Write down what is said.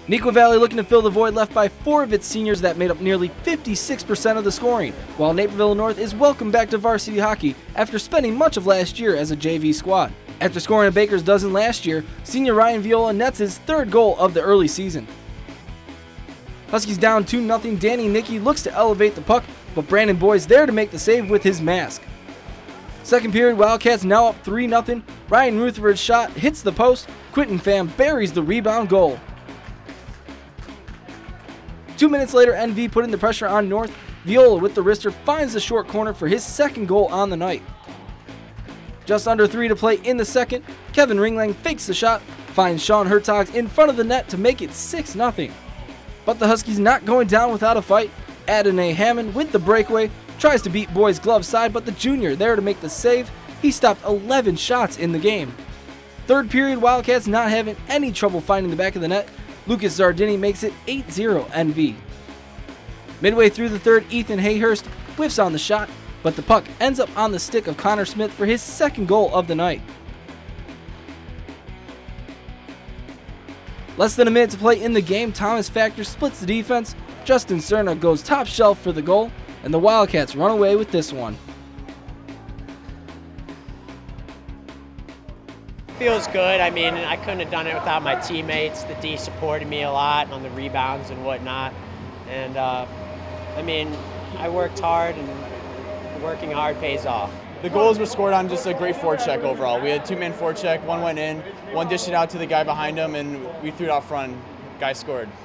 Neuqua Valley looking to fill the void left by 4 of its seniors that made up nearly 56% of the scoring, while Naperville North is welcome back to varsity hockey after spending much of last year as a JV squad. After scoring a baker's dozen last year, senior Ryan Viola nets his 3rd goal of the early season. Huskies down 2-0, Danny Nicky looks to elevate the puck, but Brandon Boyd's there to make the save with his mask. Second period, Wildcats now up 3-0, Ryan Rutherford's shot hits the post, Quentin Pham buries the rebound goal. 2 minutes later, NV putting the pressure on North. Viola with the wrister finds the short corner for his 2nd goal on the night. Just under 3 to play in the second, Kevin Ringling fakes the shot, finds Sean Hertogs in front of the net to make it 6-0. But the Huskies not going down without a fight. Adonai Hammond with the breakaway, tries to beat Boyd's glove side, but the junior there to make the save. He stopped 11 shots in the game. Third period, Wildcats not having any trouble finding the back of the net. Lucas Zardini makes it 8-0 NV. Midway through the third, Ethan Hayhurst whiffs on the shot, but the puck ends up on the stick of Connor Smith for his 2nd goal of the night. Less than a minute to play in the game, Thomas Factor splits the defense, Justin Cerna goes top shelf for the goal, and the Wildcats run away with this one. Feels good. I mean, I couldn't have done it without my teammates. The D supported me a lot on the rebounds and whatnot. And I mean, I worked hard, and working hard pays off. The goals were scored on just a great forecheck overall. We had 2-man forecheck, one went in, one dished it out to the guy behind him, and we threw it out front. Guy scored.